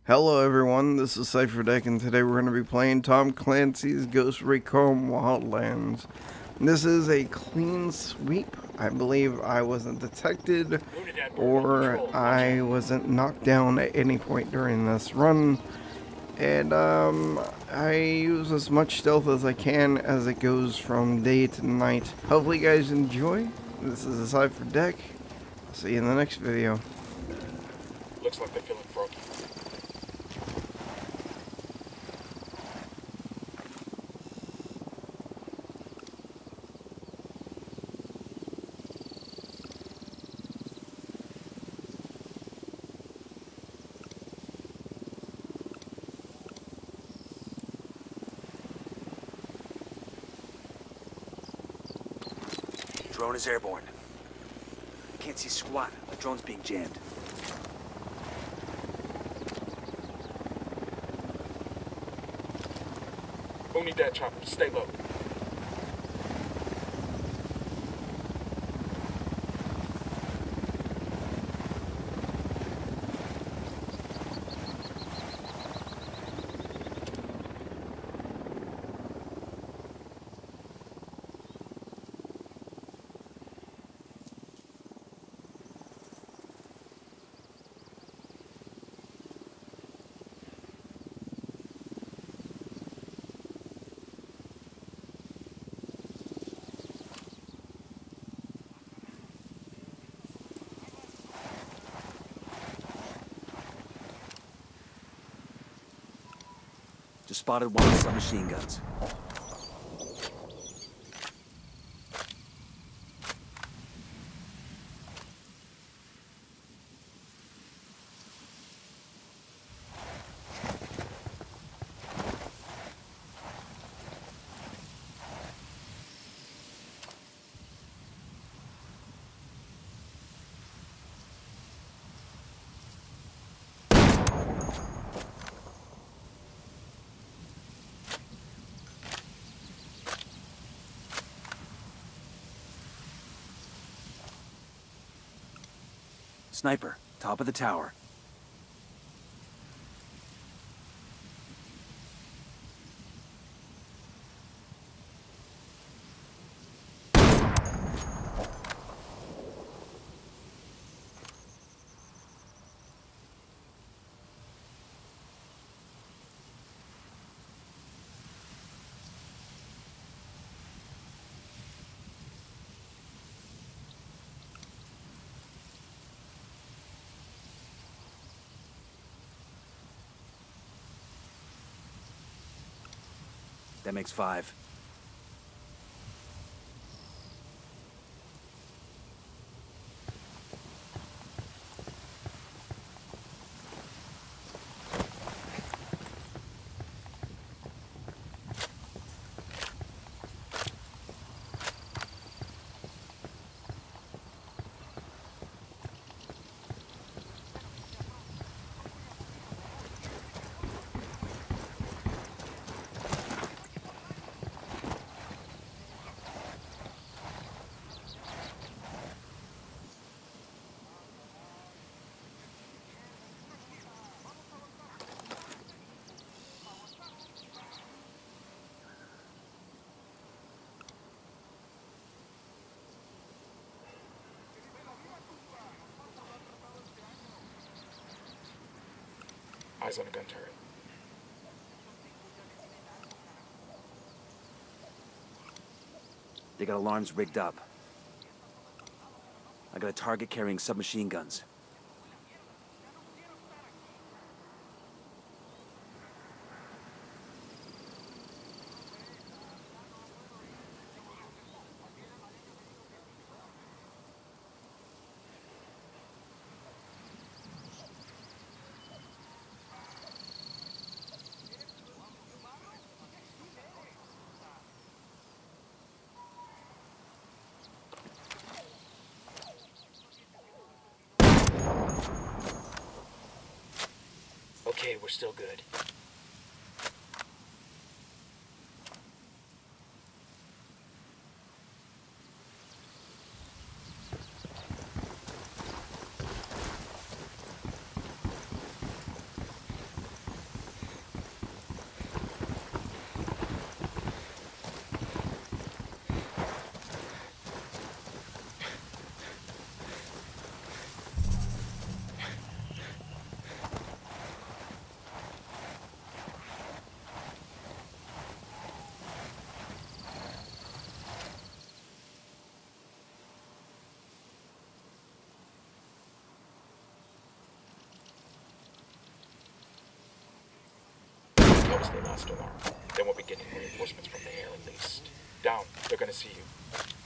Hello everyone, this is CypherDeck, and today we're going to be playing Tom Clancy's Ghost Recon Wildlands. This is a clean sweep. I believe I wasn't detected or I wasn't knocked down at any point during this run. And I use as much stealth as I can as it goes from day to night. Hopefully you guys enjoy. This is a CypherDeck. I'll see you in the next video. Looks like they're feeling froggy. Drone is airborne. Can't see squat. The drone's being jammed. Who need that chopper? Stay low. Just spotted one of the submachine guns. Sniper, top of the tower. That makes 5. Eyes on a gun turret. They got alarms rigged up. I got a target carrying submachine guns. Okay, we're still good. notice they lost alarm. Then we'll be getting reinforcements from the air at least. Down. They're gonna see you.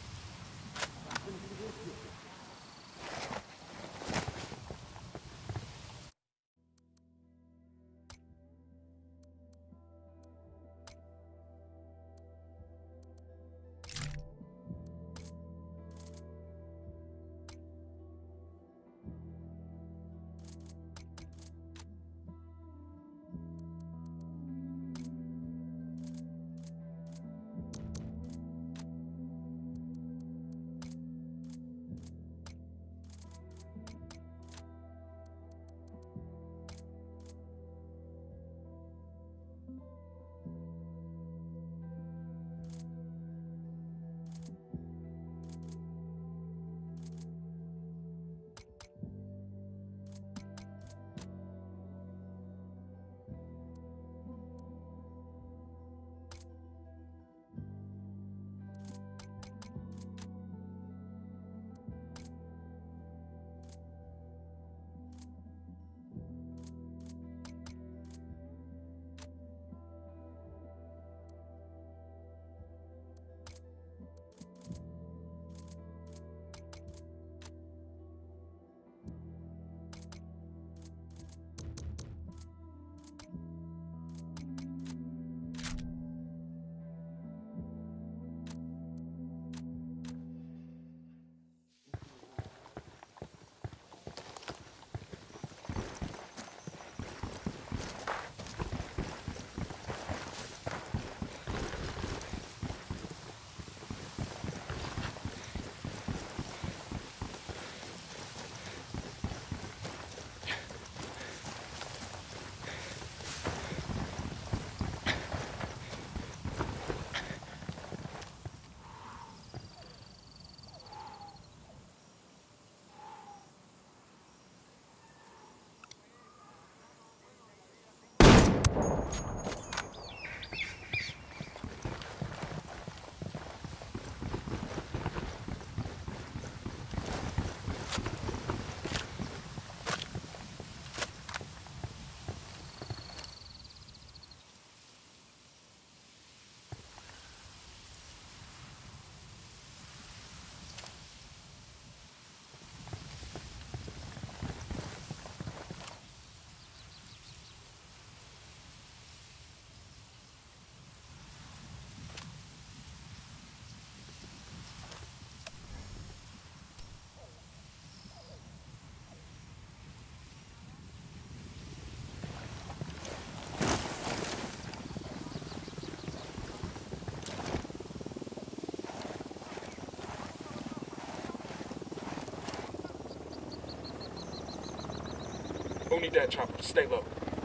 Who need that chopper? Stay low.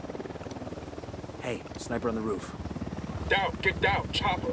Hey, sniper on the roof. Down, get down, chopper.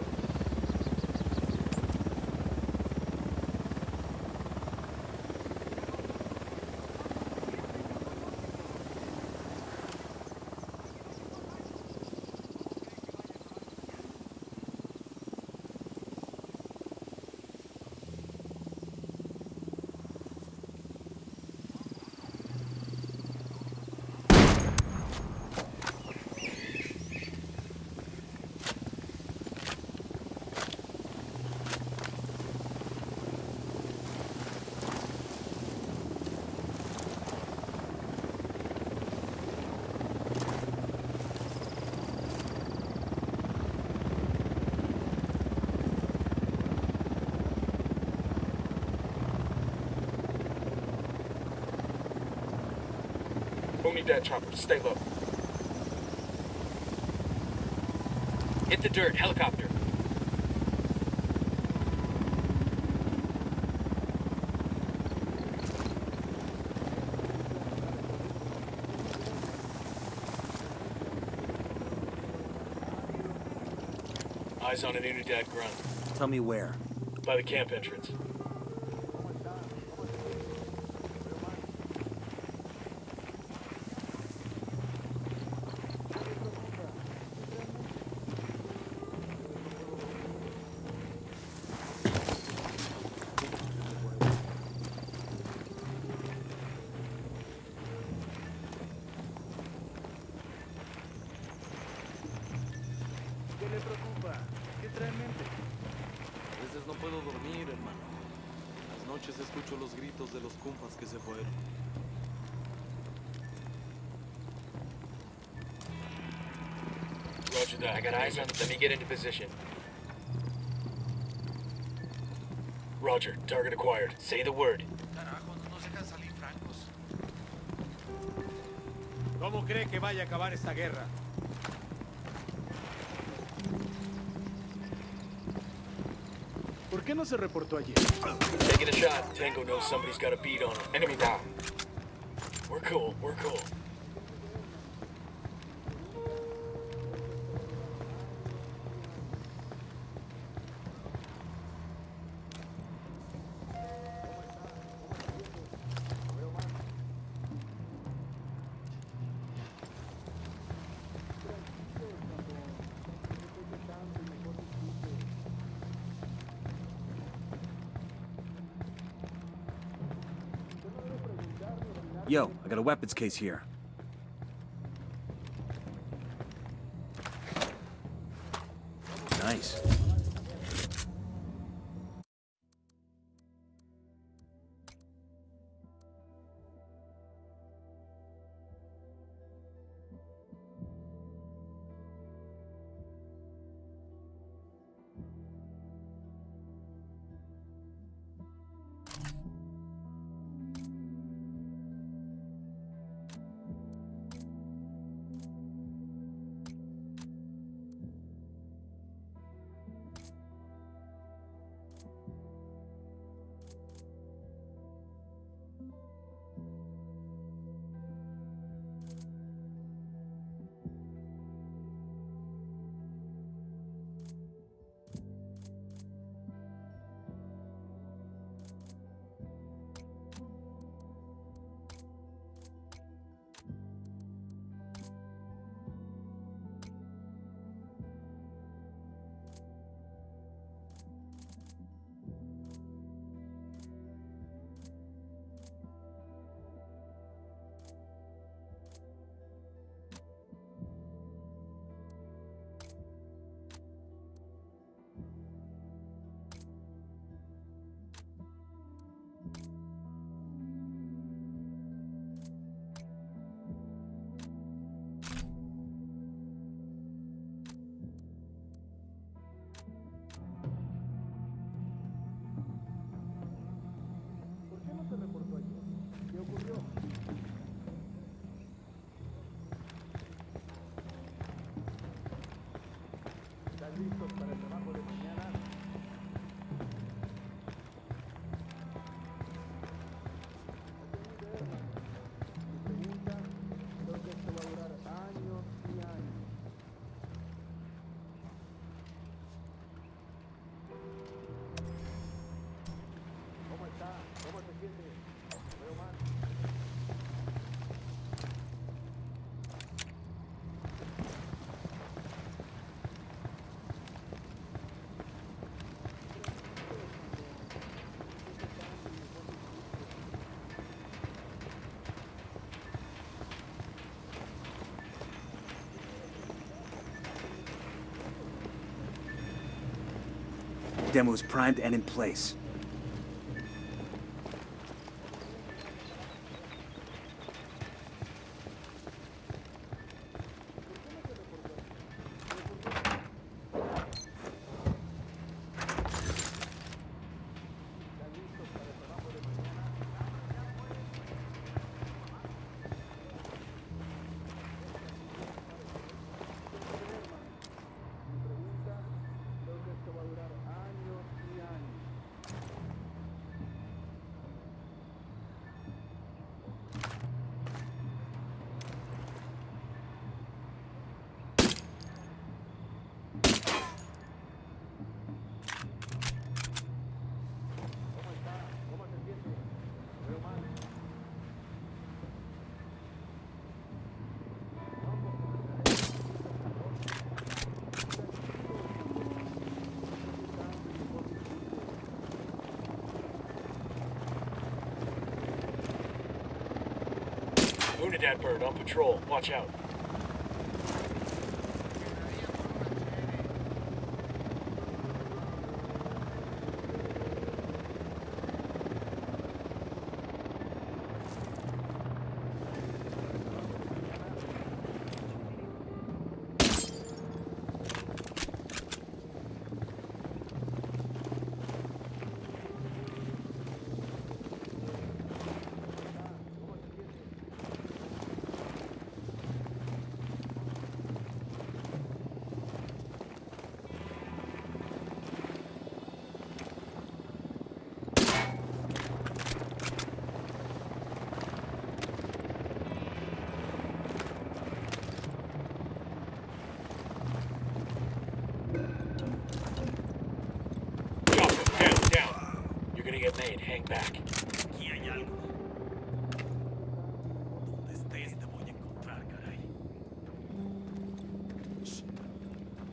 Who need that chopper? Stay low. Hit the dirt, helicopter. Eyes on an Unidad grunt. Tell me where. By the camp entrance. realmente. A veces no puedo dormir, hermano. Las noches escucho los gritos de los compas que se fueron. Roger that. I got eyes on. Let me get into position. Roger. Target acquired. Say the word. Carajo, no nos dejan salir francos. ¿Cómo cree que vaya a acabar esta guerra? ¿Por qué no se reportó ayer? Taking a shot. Tango knows somebody's got a beat on him. Enemy down. We're cool. We're cool. Yo, I got a weapons case here. Nice. Demo is primed and in place. Unidad bird on patrol. Watch out.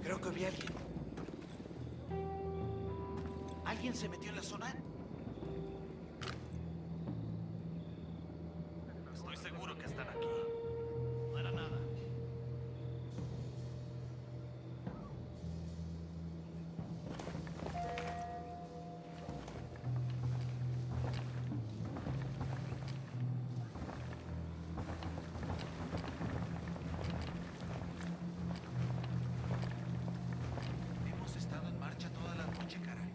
Creo que vi a alguien. ¿Alguien se metió en la zona? Estoy seguro que están aquí. No era nada. Hemos estado en marcha toda la noche, caray.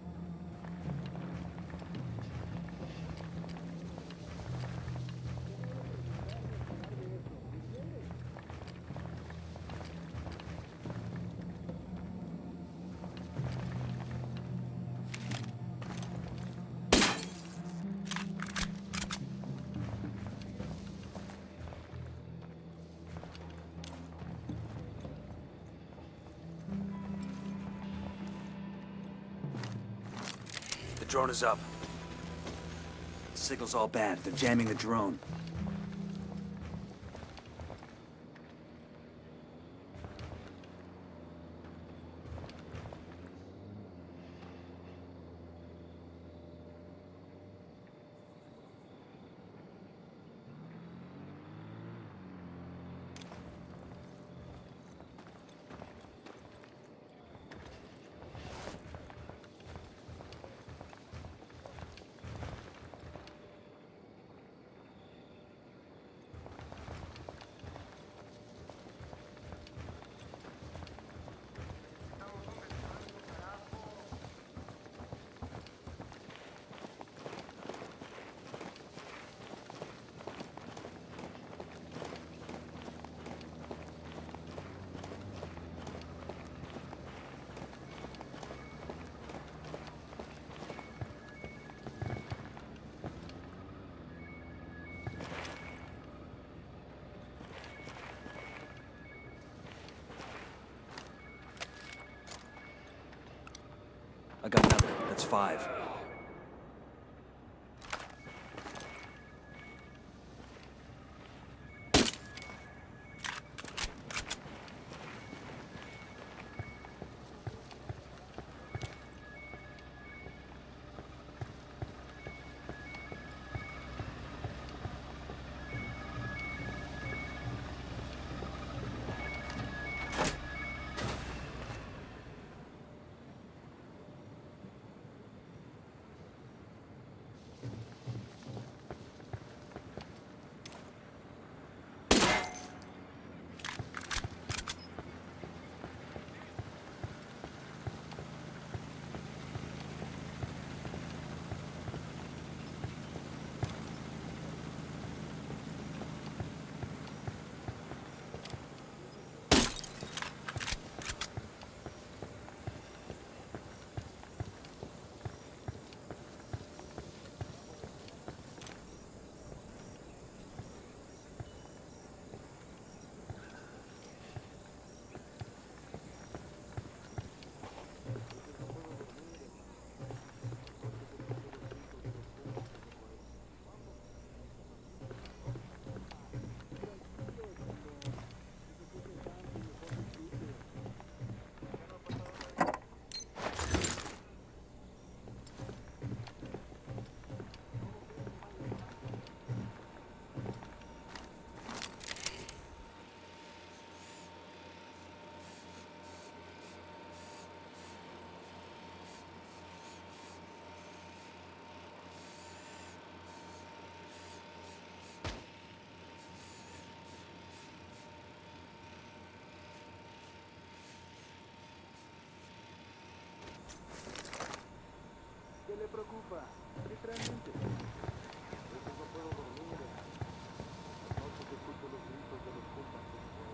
The drone is up. The signal's all bad. They're jamming the drone. I got another. That's 5. ¿Qué le preocupa? Literalmente. A veces no puedo dormir. Noches escucho los gritos de los compas.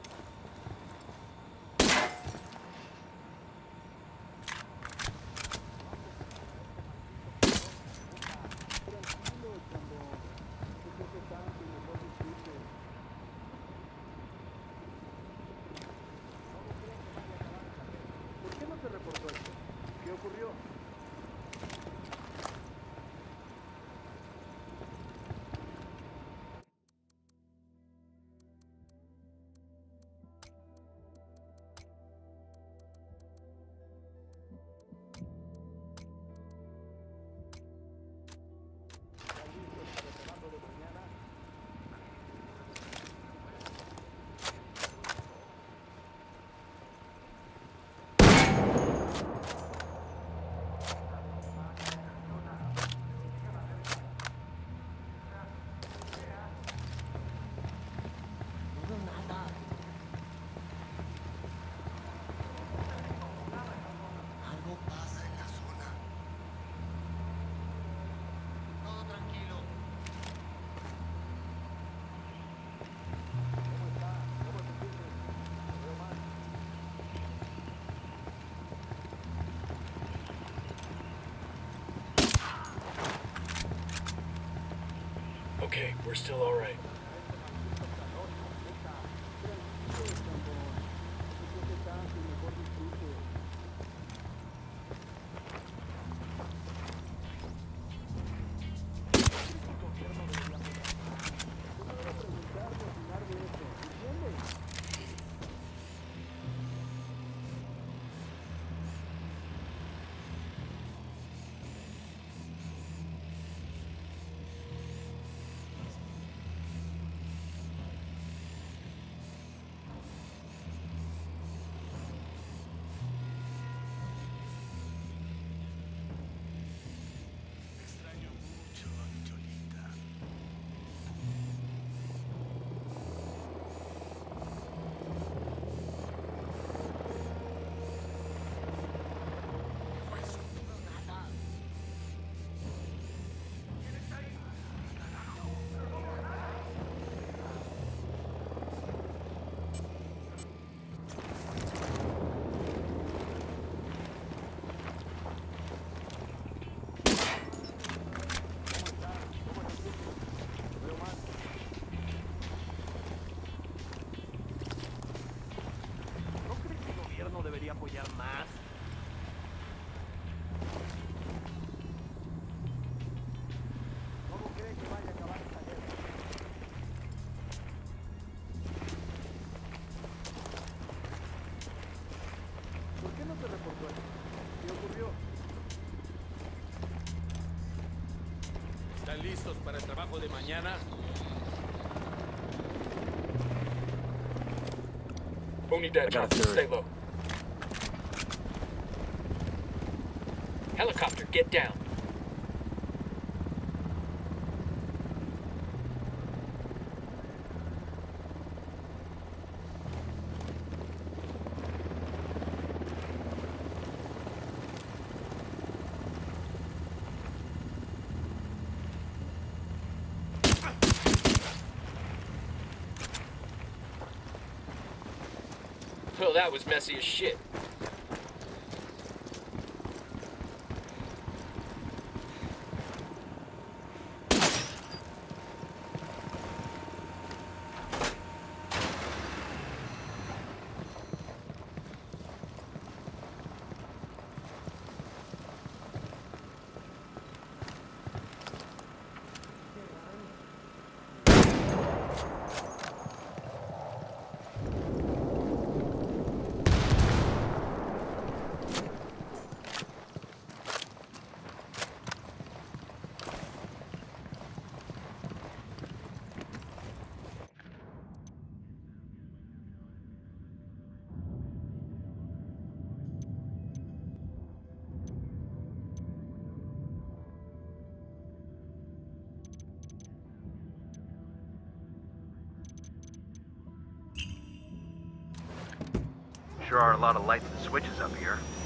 Tranquilo, cuando se toque tanto y mejor disfrute. ¿Por qué no te reportó esto? ¿Qué ocurrió? still alright. apoyar más. ¿Cómo cree que vaya a acabar esta guerra? ¿Por qué no se reportó esto? ¿Qué ocurrió? ¿Están listos para el trabajo de mañana? Only dead, got a Charlie. third. Stay low. Helicopter, get down. Well, that was messy as shit. Sure are a lot of lights and switches up here.